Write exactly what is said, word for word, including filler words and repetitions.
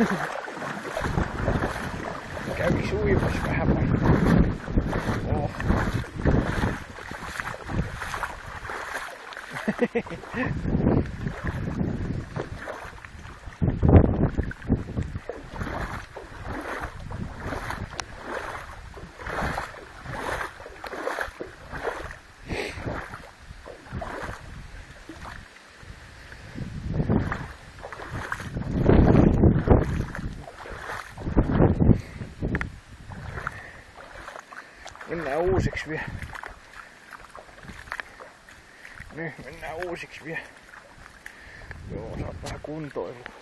Käviks uimas vähän vai? Oh. Mennään uusiksi vielä. Nyt mennään uusiksi vielä. Joo, saa vähän kuntoilua.